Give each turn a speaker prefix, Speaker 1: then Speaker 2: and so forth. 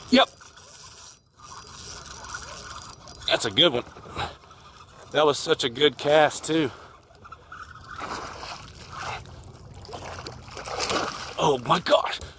Speaker 1: Yep. That's a good one. That was such a good cast too. Oh my gosh.